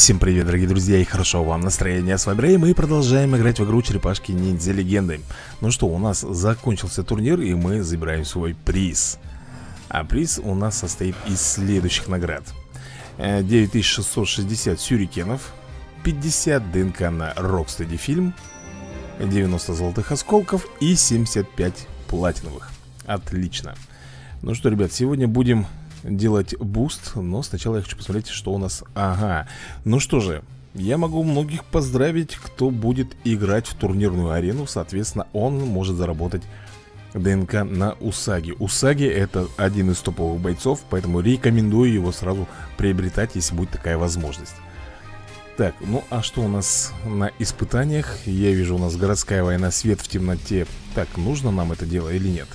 Всем привет, дорогие друзья, и хорошо вам настроения. С вами Рэй, мы продолжаем играть в игру Черепашки Ниндзя Легенды. Ну что, у нас закончился турнир, и мы забираем свой приз. А приз у нас состоит из следующих наград: 9660 сюрикенов, 50 ДНК на Rocksteady фильм, 90 золотых осколков и 75 платиновых. Отлично. Ну что, ребят, сегодня будем делать буст, но сначала я хочу посмотреть, что у нас. Ага, ну что же, я могу многих поздравить, кто будет играть в турнирную арену. Соответственно, он может заработать ДНК на Усаги. Усаги — это один из топовых бойцов, поэтому рекомендую его сразу приобретать, если будет такая возможность. Так, ну а что у нас на испытаниях? Я вижу, у нас городская война, свет в темноте. Так, нужно нам это дело или нет?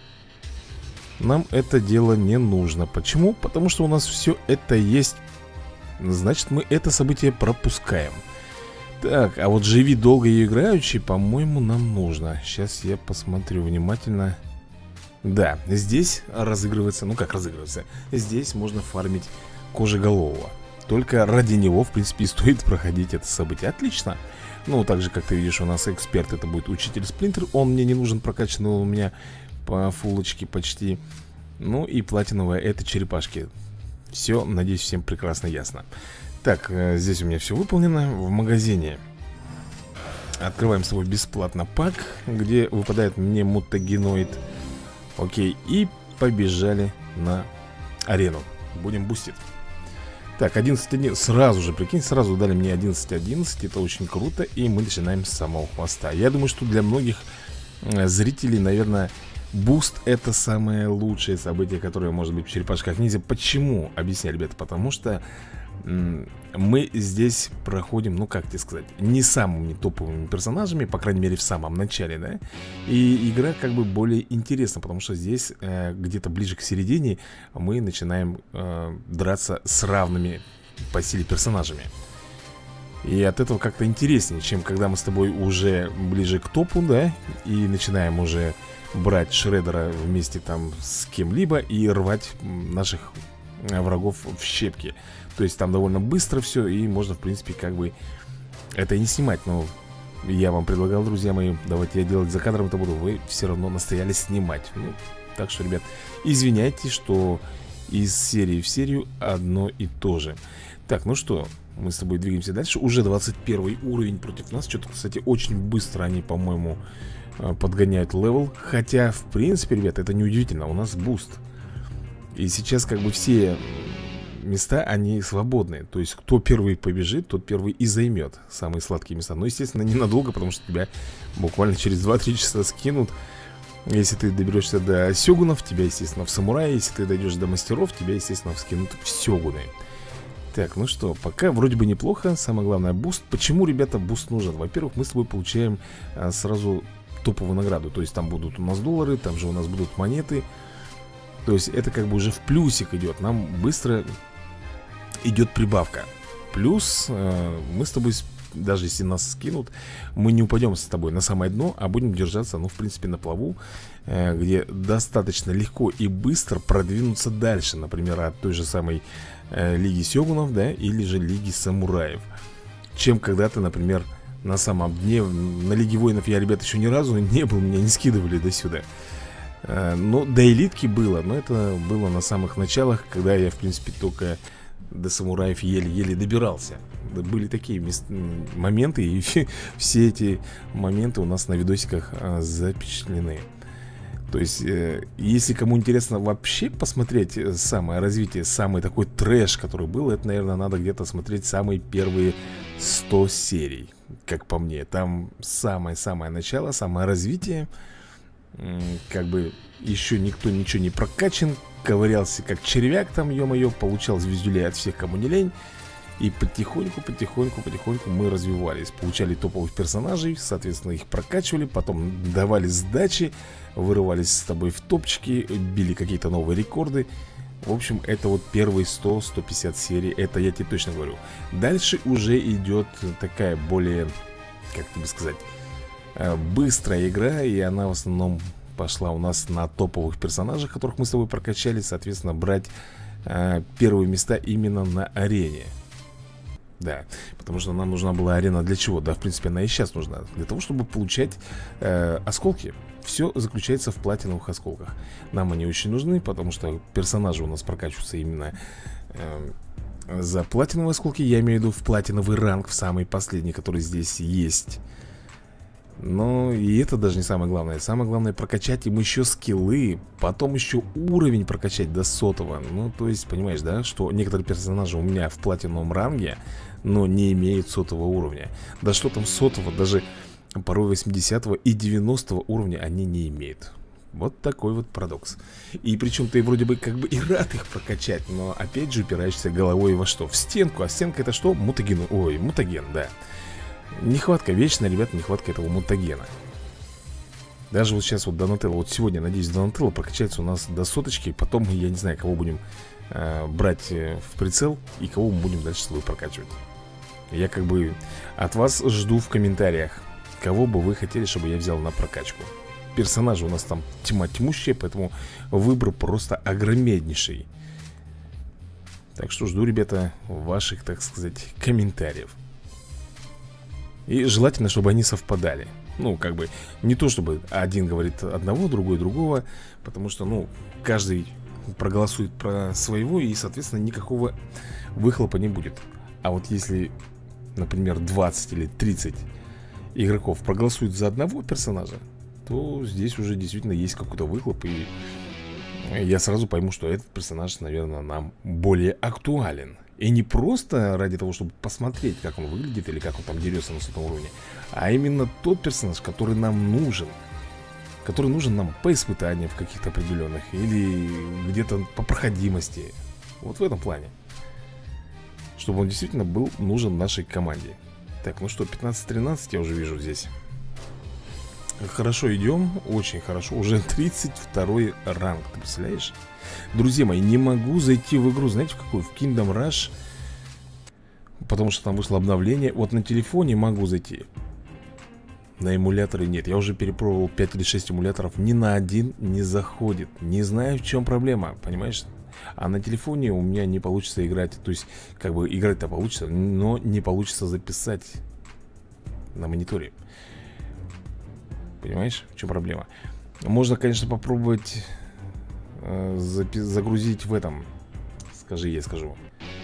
Нам это дело не нужно. Почему? Потому что у нас все это есть. Значит, мы это событие пропускаем. Так, а вот живи долго и играючи, по-моему, нам нужно. Сейчас я посмотрю внимательно. Да, здесь разыгрывается. Ну как разыгрывается? Здесь можно фармить Кожеголового. Только ради него, в принципе, и стоит проходить это событие. Отлично. Ну, так же, как ты видишь, у нас эксперт. Это будет учитель Сплинтер. Он мне не нужен, прокачанный у меня по фулочке почти. Ну и платиновая — это черепашки. Все, надеюсь, всем прекрасно ясно. Так, здесь у меня все выполнено. В магазине открываем с тобой бесплатно пак, где выпадает мне мутагеноид. Окей, и побежали на арену. Будем бустить. Так, 11-1, сразу же, прикинь, сразу дали мне 11-11. Это очень круто, и мы начинаем с самого хвоста. Я думаю, что для многих зрителей, наверное, буст — это самое лучшее событие, которое может быть в Черепашках Ниндзя. Почему? Объясняю, ребята. Потому что мы здесь проходим, ну как тебе сказать, не самыми топовыми персонажами, по крайней мере в самом начале, да. И игра как бы более интересна, потому что здесь где-то ближе к середине мы начинаем драться с равными по силе персонажами. И от этого как-то интереснее, чем когда мы с тобой уже ближе к топу, да, и начинаем уже брать Шреддера вместе там с кем-либо и рвать наших врагов в щепки. То есть там довольно быстро все, и можно, в принципе, как бы это и не снимать. Но я вам предлагал, друзья мои, давайте я делать за кадром это буду. Вы все равно настояли снимать. Ну, так что, ребят, извиняйте, что из серии в серию одно и то же. Так, ну что, мы с тобой двигаемся дальше. Уже 21 уровень против нас. Что-то, кстати, очень быстро они, по-моему, подгоняют левел. Хотя, в принципе, ребят, это не удивительно. У нас буст. И сейчас как бы все места, они свободны. То есть, кто первый побежит, тот первый и займет самые сладкие места. Но, естественно, ненадолго, потому что тебя буквально через 2-3 часа скинут. Если ты доберешься до сёгунов, тебя, естественно, в самурае. Если ты дойдешь до мастеров, тебя, естественно, вскинут в сёгуны. Так, ну что, пока вроде бы неплохо. Самое главное, буст. Почему, ребята, буст нужен? Во-первых, мы с тобой получаем сразу топовую награду. То есть там будут у нас доллары, там же у нас будут монеты. То есть это как бы уже в плюсик идет. Нам быстро идет прибавка. Плюс мы с тобой, даже если нас скинут, мы не упадем с тобой на самое дно, а будем держаться, ну, в принципе, на плаву, где достаточно легко и быстро продвинуться дальше. Например, от той же самой Лиги Сёгунов, да, или же Лиги Самураев. Чем когда ты, например, на самом дне. На Лиге Воинов я, ребят, еще ни разу не был, меня не скидывали до сюда. Ну, до элитки было, но это было на самых началах, когда я, в принципе, только до самураев еле-еле добирался. Были такие моменты, и все эти моменты у нас на видосиках запечатлены. То есть, если кому интересно вообще посмотреть самое развитие, самый такой трэш, который был, это, наверное, надо где-то смотреть самые первые 100 серий, как по мне. Там самое-самое начало, самое развитие. Как бы еще никто ничего не прокачан, ковырялся как червяк там, ё-моё, получал звездюлей от всех, кому не лень. И потихоньку мы развивались. Получали топовых персонажей, соответственно, их прокачивали. Потом давали сдачи, вырывались с тобой в топчики, били какие-то новые рекорды. В общем, это вот первые 100-150 серий. Это я тебе точно говорю. Дальше уже идет такая более, как тебе сказать, быстрая игра. И она в основном пошла у нас на топовых персонажах, которых мы с тобой прокачали. Соответственно, брать первые места именно на арене. Да, потому что нам нужна была арена для чего? Да, в принципе, она и сейчас нужна. Для того, чтобы получать осколки. Все заключается в платиновых осколках. Нам они очень нужны, потому что персонажи у нас прокачиваются именно за платиновые осколки. Я имею в виду в платиновый ранг, в самый последний, который здесь есть. Но и это даже не самое главное. Самое главное прокачать им еще скиллы. Потом еще уровень прокачать до 100-го. Ну, то есть, понимаешь, да, что некоторые персонажи у меня в платиновом ранге, но не имеют 100-го уровня. Да что там 100-го, даже порой 80-го и 90-го уровня они не имеют. Вот такой вот парадокс. И причем ты вроде бы как бы и рад их прокачать, но опять же упираешься головой во что? В стенку. А стенка это что? Мутаген. Ой, мутаген, да. Нехватка, вечная, ребята, нехватка этого мутагена. Даже вот сейчас вот Донателло, вот сегодня, надеюсь, Донателло прокачается у нас до 100-очки. Потом, я не знаю, кого будем брать в прицел и кого мы будем дальше свою прокачивать. Я как бы от вас жду в комментариях, кого бы вы хотели, чтобы я взял на прокачку. Персонажи у нас там тьма тьмущая, поэтому выбор просто огромнейший. Так что жду, ребята, ваших, так сказать, комментариев. И желательно, чтобы они совпадали. Ну, как бы, не то чтобы один говорит одного, другой другого. Потому что, ну, каждый проголосует про своего, и, соответственно, никакого выхлопа не будет. А вот если, например, 20 или 30 игроков проголосуют за одного персонажа, то здесь уже действительно есть какой-то выхлоп. И я сразу пойму, что этот персонаж, наверное, нам более актуален. И не просто ради того, чтобы посмотреть, как он выглядит или как он там дерется на 100 уровне, а именно тот персонаж, который нам нужен. Который нужен нам по испытаниям в каких-то определенных или где-то по проходимости. Вот в этом плане. Чтобы он действительно был нужен нашей команде. Так, ну что, 15-13 я уже вижу здесь. Хорошо идем, очень хорошо. Уже 32-й ранг, ты представляешь? Друзья мои, не могу зайти в игру. Знаете в какую? В Kingdom Rush. Потому что там вышло обновление. Вот на телефоне могу зайти. На эмуляторе нет. Я уже перепробовал 5 или 6 эмуляторов. Ни на один не заходит. Не знаю, в чем проблема, понимаешь? А на телефоне у меня не получится играть. То есть, как бы играть-то получится, но не получится записать на мониторе. Понимаешь, в чем проблема? Можно, конечно, попробовать загрузить в этом. Скажи, я скажу.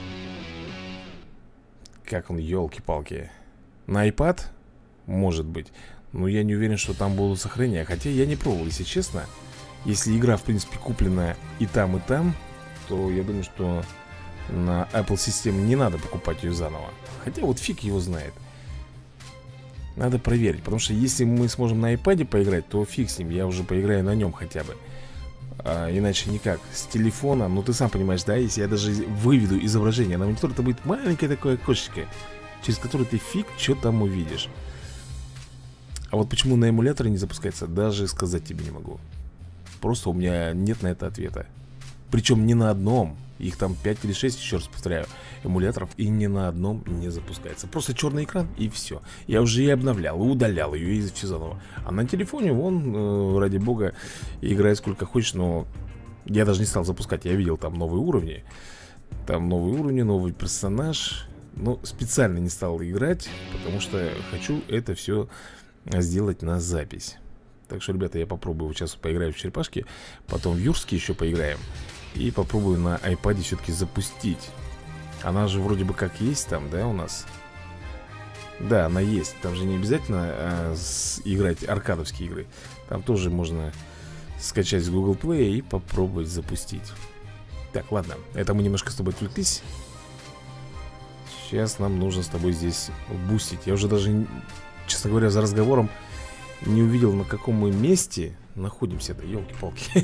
Как он, елки-палки. На iPad? Может быть. Но я не уверен, что там будут сохранения. Хотя я не пробовал, если честно. Если игра, в принципе, купленная и там, то я думаю, что на Apple системе не надо покупать ее заново. Хотя вот фиг его знает. Надо проверить, потому что если мы сможем на iPad поиграть, то фиг с ним, я уже поиграю на нем хотя бы. Иначе никак. С телефона, ну ты сам понимаешь, да, если я даже выведу изображение на монитор, это будет маленькое такое окошечко, через которое ты фиг что там увидишь. А вот почему на эмуляторе не запускается, даже сказать тебе не могу. Просто у меня нет на это ответа. Причем не на одном. Их там 5 или 6, еще раз повторяю, эмуляторов, и ни на одном не запускается. Просто черный экран и все. Я уже и обновлял, и удалял ее, и все заново. А на телефоне, вон, ради бога, играй сколько хочешь, но я даже не стал запускать. Я видел там новые уровни. Там новые уровни, новый персонаж. Но специально не стал играть, потому что хочу это все сделать на запись. Так что, ребята, я попробую сейчас поиграю в черепашки. Потом в юрские еще поиграем. И попробую на iPad все-таки запустить. Она же вроде бы как есть там, да, у нас? Да, она есть. Там же не обязательно играть аркадовские игры. Там тоже можно скачать с Google Play и попробовать запустить. Так, ладно, это мы немножко с тобой отвлеклись. Сейчас нам нужно с тобой здесь бустить. Я уже даже, честно говоря, за разговором не увидел, на каком мы месте находимся-то, елки-палки.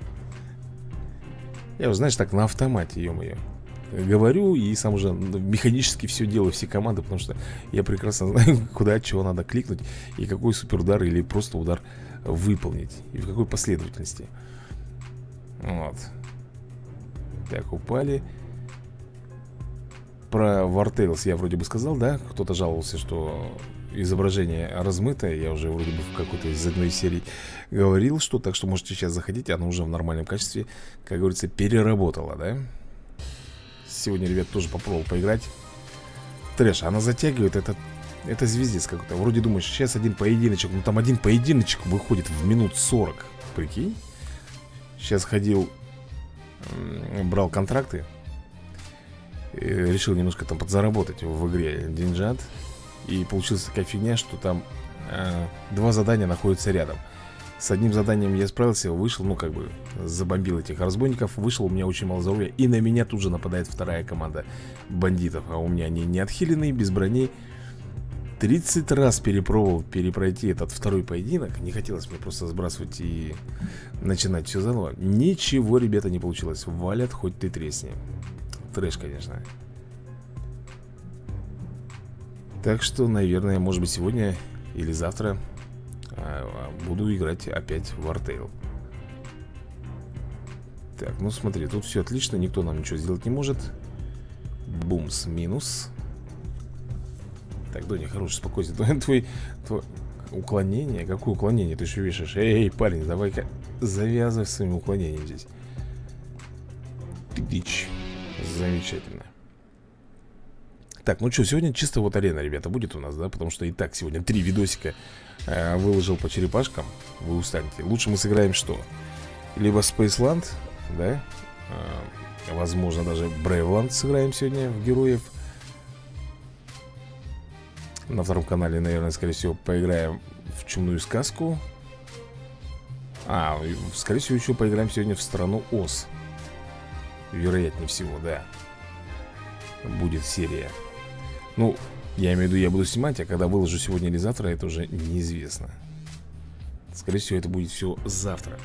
Я уже, знаешь, так на автомате, ё-моё, говорю и сам уже механически все делаю, все команды, потому что я прекрасно знаю, куда, чего надо кликнуть и какой суперудар или просто удар выполнить, и в какой последовательности. Вот. Так, упали. Про War Tales я вроде бы сказал, да? Кто-то жаловался, что изображение размытое. Я уже вроде бы в какой-то из одной серии говорил, что, так что можете сейчас заходить. Оно уже в нормальном качестве, как говорится, переработало, да? Сегодня, ребят, тоже попробовал поиграть. трэш. Она затягивает, это звездец какой-то. Вроде думаешь, сейчас один поединочек. Ну там один поединочек выходит в минут 40. Прикинь. Сейчас ходил, брал контракты, решил немножко там подзаработать в игре деньжат. И получилась такая фигня, что там два задания находятся рядом. С одним заданием я справился, вышел, ну как бы забомбил этих разбойников. Вышел, у меня очень мало здоровья. И на меня тут же нападает вторая команда бандитов. А у меня они не отхиленные, без брони. 30 раз перепробовал перепройти этот второй поединок. Не хотелось мне просто сбрасывать и начинать все заново. Ничего, ребята, не получилось. Валят, хоть ты тресни. Трэш, конечно. Так что, наверное, может быть сегодня или завтра буду играть опять в Wartale. Так, ну смотри, тут все отлично. Никто нам ничего сделать не может. Бумс, минус. Так, Доня, хороший, спокойся. Твое уклонение? Какое уклонение? Ты еще вешаешь? Эй, парень, давай-ка завязывай своим уклонением здесь. Дичь. Замечательно. Так, ну что, сегодня чисто вот арена, ребята, будет у нас, да? Потому что и так сегодня 3 видосика выложил по черепашкам. Вы устанете. Лучше мы сыграем что? Либо Spaceland, да? Возможно, даже Бравеland сыграем сегодня в героев. На втором канале, наверное, скорее всего, поиграем в Чумную сказку. Скорее всего, еще поиграем сегодня в Страну Оз. Вероятнее всего, да. Будет серия. Ну, я имею в виду, я буду снимать, а когда выложу сегодня или завтра, это уже неизвестно. Скорее всего, это будет все завтра.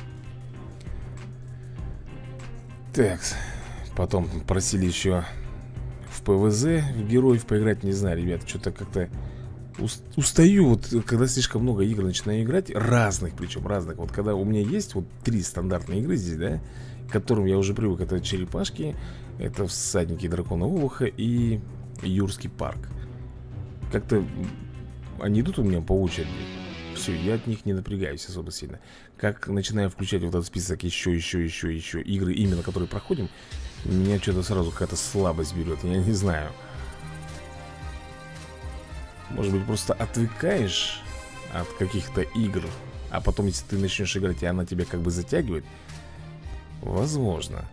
Так, потом просили еще в ПВЗ в героев поиграть. Не знаю, ребят, что-то как-то устаю, вот когда слишком много игр начинаю играть. Разных, причем разных. Вот когда у меня есть вот 3 стандартные игры здесь, да, к которым я уже привык. Это черепашки, это всадники дракона Олуха и Юрский парк. Как-то они идут у меня по очереди. Все, я от них не напрягаюсь особо сильно. Как начинаю включать вот этот список еще игры, именно которые проходим, меня что-то сразу какая-то слабость берет. Я не знаю. Может быть, просто отвыкаешь от каких-то игр, а потом, если ты начнешь играть, и она тебя как бы затягивает. Возможно.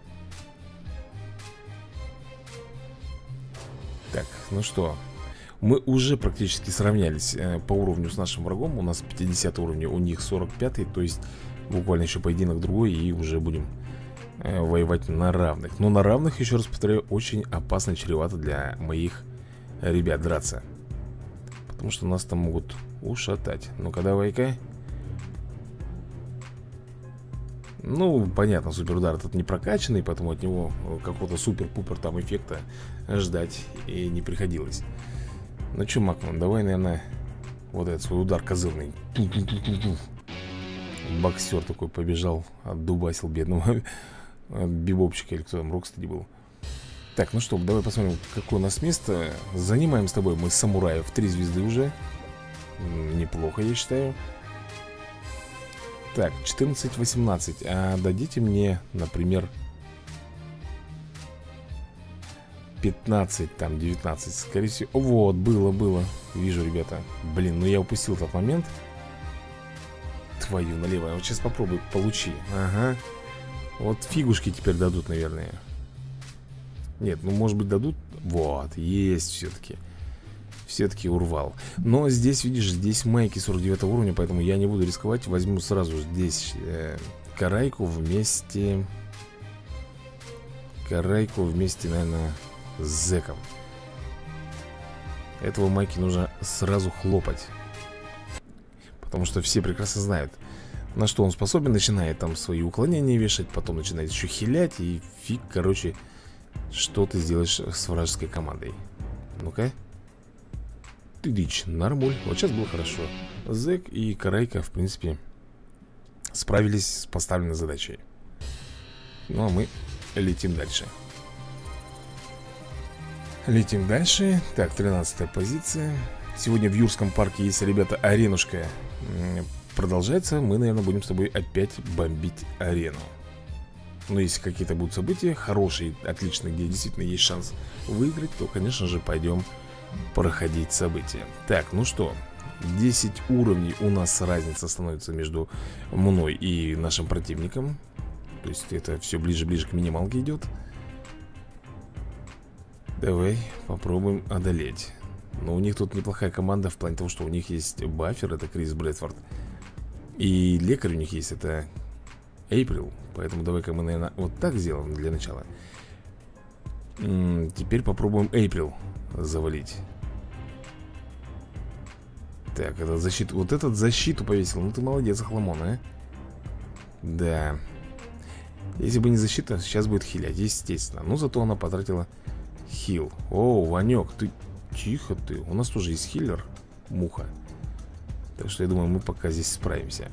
Так, ну что, мы уже практически сравнялись по уровню с нашим врагом. У нас 50 уровень, у них 45, то есть буквально еще поединок другой, и уже будем воевать на равных. Но на равных, еще раз повторяю, очень опасно, чревато для моих ребят драться. Потому что нас там могут ушатать. Ну-ка, давай-ка. Ну, понятно, суперудар этот не прокачанный, поэтому от него какого-то супер-пупер там эффекта ждать и не приходилось. Ну что, Макман, давай, наверное, вот этот свой удар козырный. Боксер такой побежал, отдубасил бедного бибопчика, или кто там, Рокстеди был. Так, ну что, давай посмотрим, какое у нас место. Занимаем с тобой мы самураев 3 звезды уже. Неплохо, я считаю. Так, 14-18. А дадите мне, например, 15, там, 19. Скорее всего. Вот, было. Вижу, ребята. Блин, ну я упустил этот момент. Твою налево. Вот сейчас попробую, получи. Ага. Вот фигушки теперь дадут, наверное. Нет, ну может быть дадут. Вот, есть все-таки. Все-таки урвал. Но здесь, видишь, здесь майки 49 уровня, поэтому я не буду рисковать. Возьму сразу здесь Карайку вместе. Карайку вместе, наверное, с Зеком. Этого майки нужно сразу хлопать. Потому что все прекрасно знают, на что он способен. Начинает там свои уклонения вешать, потом начинает еще хилять. И фиг, короче, что ты сделаешь с вражеской командой. Ну-ка. Ты дичь, нормуль. Вот сейчас было хорошо. Зек и Карайка, в принципе, справились с поставленной задачей. Ну, а мы летим дальше. Летим дальше. Так, 13-я позиция. Сегодня в Юрском парке, если, ребята, аренушка продолжается, мы, наверное, будем с тобой опять бомбить арену. Но если какие-то будут события хорошие, отличные, где действительно есть шанс выиграть, то, конечно же, пойдем проходить события. Так, ну что, 10 уровней у нас разница становится между мной и нашим противником. То есть это все ближе-ближе к минималке идет. Давай попробуем одолеть. Но у них тут неплохая команда в плане того, что у них есть баффер, это Крис Брэдфорд. И лекарь у них есть, это Эйприл. Поэтому давай-ка мы, наверное, вот так сделаем для начала. Теперь попробуем Эйприл завалить. Так, это защиту. Вот этот защиту повесил. Ну ты молодец, Охламон, а. Да. Если бы не защита, сейчас будет хилять, естественно. Но зато она потратила хил. О, Ванек, ты... Тихо ты. У нас тоже есть хиллер, Муха. Так что я думаю, мы пока здесь справимся.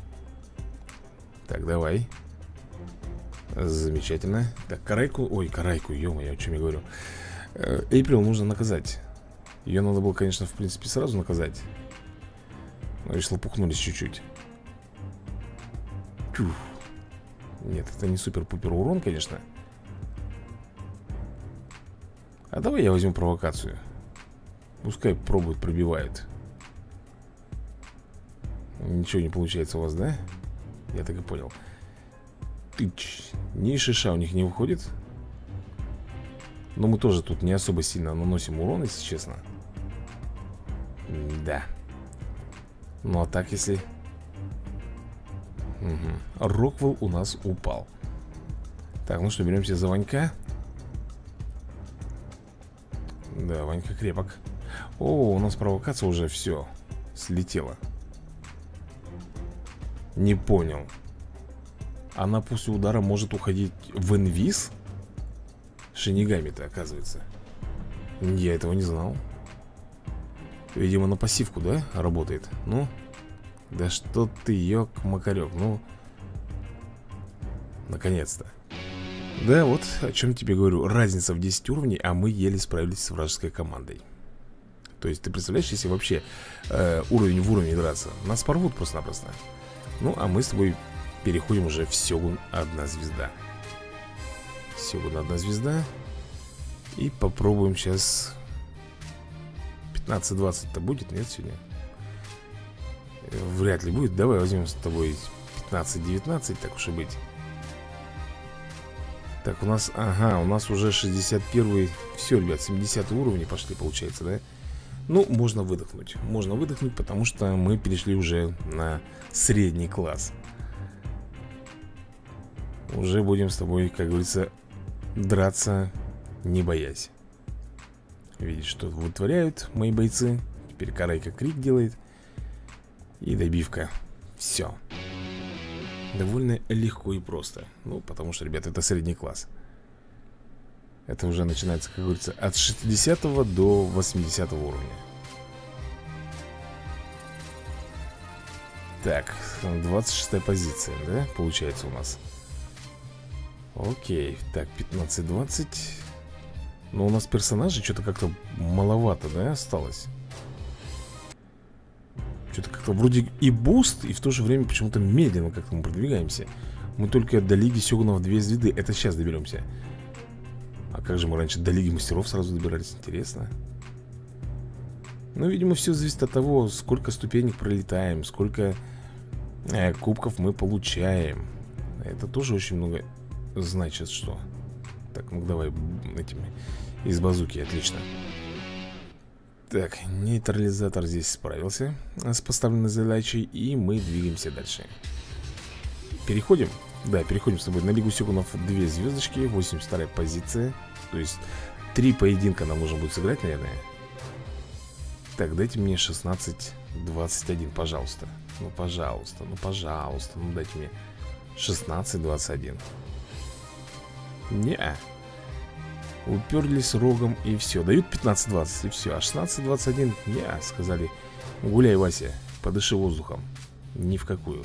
Так, давай. Замечательно. Так, Карайку. Ой, Карайку, ё-моё, о чем я говорю. Эйприл нужно наказать. Ее надо было, конечно, в принципе, сразу наказать. Но лишь лопухнулись чуть-чуть. Нет, это не супер-пупер урон, конечно. А давай я возьму провокацию. Пускай пробует, пробивает. Ничего не получается у вас, да? Я так и понял. Тыч. Ни шиша у них не выходит. Но мы тоже тут не особо сильно наносим урон, если честно. Да. Ну а так, если... Угу. Роквелл у нас упал. Так, ну что, беремся за Ванька. Да, Ванька крепок. О, у нас провокация уже все слетела. Не понял. Она после удара может уходить в инвиз? Шинигами-то, оказывается. Я этого не знал. Видимо, на пассивку, да, работает? Ну, да что ты, ёк-макарёк. Ну, наконец-то. Да, вот о чем тебе говорю. Разница в 10 уровней, а мы еле справились с вражеской командой. То есть, ты представляешь, если вообще уровень в уровень драться, нас порвут просто-напросто. Ну, а мы с тобой переходим уже в Сёгун 1 звезда. Сёгун 1 звезда. И попробуем сейчас. 15-20-то будет, нет, сегодня? Вряд ли будет. Давай возьмем с тобой 15-19, так уж и быть. Так, у нас, ага, у нас уже 61-й. Все, ребят, 70 уровни пошли, получается, да? Ну, можно выдохнуть. Можно выдохнуть, потому что мы перешли уже на средний класс. Уже будем с тобой, как говорится, драться, не боясь. Видишь, что вытворяют мои бойцы. Теперь Карайка крик делает. И добивка. Все. Довольно легко и просто. Ну, потому что, ребята, это средний класс. Это уже начинается, как говорится, от 60 до 80 уровня. Так, 26 позиция, да, получается у нас. Окей, так, 15-20. Но у нас персонажей что-то как-то маловато, да, осталось. Что-то как-то вроде и буст, и в то же время почему-то медленно как-то мы продвигаемся. Мы только до Лиги Сёгунов 2 звезды. Это сейчас доберемся. А как же мы раньше до Лиги Мастеров сразу добирались? Интересно. Ну, видимо, все зависит от того, сколько ступенек пролетаем, сколько кубков мы получаем. Это тоже очень много значит, что. Так, ну давай этими из базуки, отлично. Так, нейтрализатор здесь справился с поставленной задачей, и мы двигаемся дальше. Переходим? Да, переходим с тобой на Лигу Сёгунов 2 звездочки, 82-я позиция. То есть 3 поединка нам нужно будет сыграть, наверное. Так, дайте мне 16-21, пожалуйста. Ну, пожалуйста, ну, пожалуйста. Ну, дайте мне 16-21. Не-а. Уперлись рогом и все. Дают 15-20 и все. А 16-21, не-а, сказали. Гуляй, Вася, подыши воздухом. Ни в какую.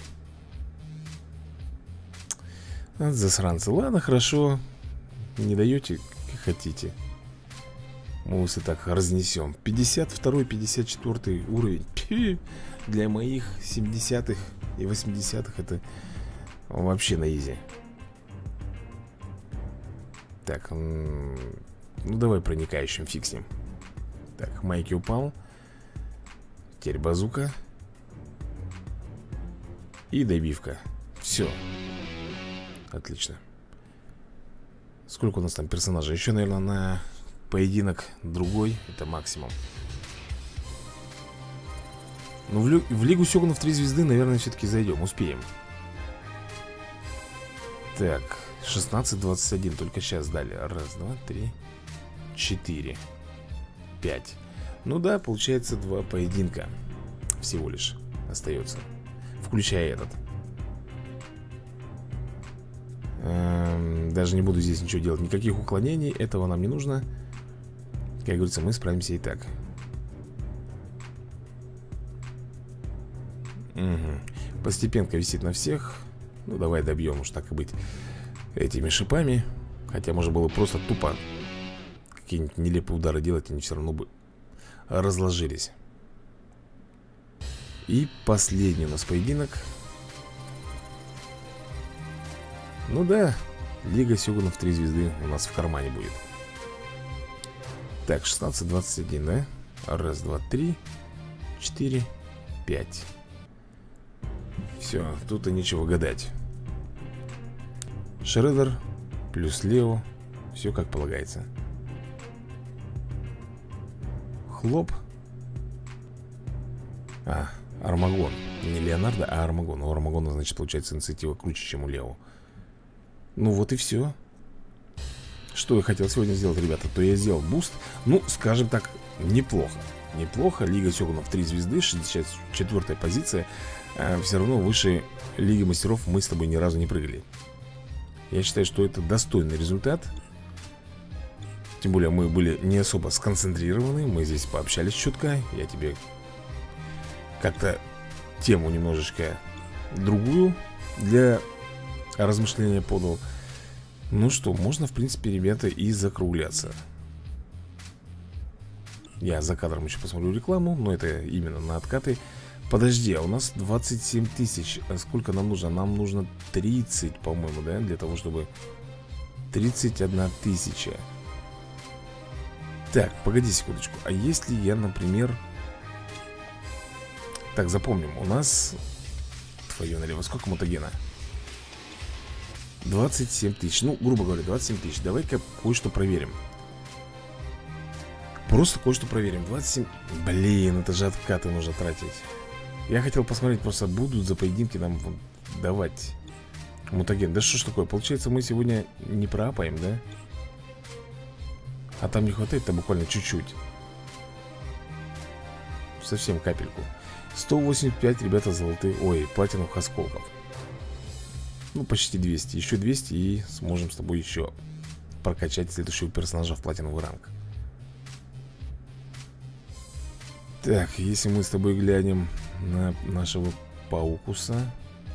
Засранцы. Ладно, хорошо. Не даете, как хотите. Мы вас и так разнесем. 52-й, 54-й уровень. Пи, для моих 70-х и 80-х это вообще на изи. Так, ну давай проникающим фиг с ним. Так, Майки упал. Теперь базука. И добивка. Все. Отлично. Сколько у нас там персонажей? Еще, наверное, на поединок другой. Это максимум. Ну, в Лигу Сёгунов 3 звезды, наверное, все-таки зайдем. Успеем. Так, 16-21. Только сейчас дали. Раз, два, три, 4, 5. Ну да, получается 2 поединка всего лишь остается, включая этот. Даже не буду здесь ничего делать. Никаких уклонений, этого нам не нужно. Как говорится, мы справимся и так. Угу. Постепенка висит на всех. Ну давай добьем уж, так и быть, этими шипами. Хотя можно было просто тупо какие-нибудь нелепые удары делать, они все равно бы разложились. И последний у нас поединок. Ну да, Лига Сёгунов 3 звезды у нас в кармане будет. Так, 16-21, да? Раз, два, три, 4, 5. Все, тут и нечего гадать. Шреддер плюс Лео. Все как полагается. Хлоп. Армагон. Не Леонардо, а Армагон. У Армагона, значит, получается инициатива круче, чем у Лео. Ну вот и все. Что я хотел сегодня сделать, ребята, то я сделал буст. Ну, скажем так, неплохо. Неплохо. Лига Сёгунов 3 звезды, 64-я позиция. Все равно выше Лиги Мастеров мы с тобой ни разу не прыгали. Я считаю, что это достойный результат. Тем более мы были не особо сконцентрированы. Мы здесь пообщались чутка. Я тебе как-то тему немножечко другую для размышления подал. Ну что, можно, в принципе, ребята, и закругляться. Я за кадром еще посмотрю рекламу, но это именно на откаты. Подожди, а у нас 27 тысяч. А сколько нам нужно? Нам нужно 30, по-моему, да? Для того, чтобы... 31 тысяча. Так, погоди секундочку. А если я, например... Так, запомним. У нас... Твою налево. Сколько мутагена? 27 тысяч. Ну, грубо говоря, 27 тысяч. Давай-ка кое-что проверим. Просто кое-что проверим. 27... Блин, это же откаты нужно тратить. Я хотел посмотреть, просто будут за поединки нам давать мутаген. Да что ж такое, получается мы сегодня не проапаем, да? А там не хватает-то буквально чуть-чуть. Совсем капельку. 185, ребята, золотые. Ой, платиновых осколков. Ну, почти 200. Еще 200 и сможем с тобой еще прокачать следующего персонажа в платиновый ранг. Так, если мы с тобой глянем на нашего Паукуса.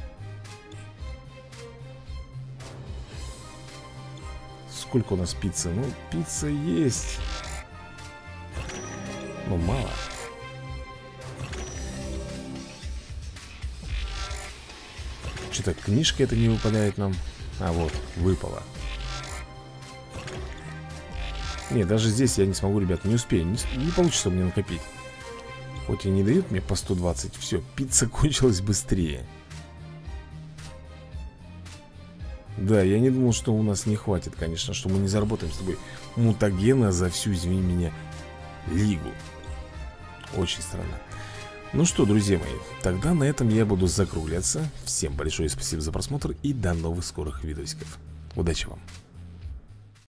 Сколько у нас пиццы? Ну, пицца есть. Но мало. Что-то книжка это не выпадает нам. А вот, выпала. Не, даже здесь я не смогу, ребят, не успею. Не получится мне накопить. Хоть и не дают мне по 120. Все, пицца кончилась быстрее. Да, я не думал, что у нас не хватит, конечно, что мы не заработаем с тобой мутагена за всю, извини меня, лигу. Очень странно. Ну что, друзья мои, тогда на этом я буду закругляться. Всем большое спасибо за просмотр и до новых скорых видосиков. Удачи вам!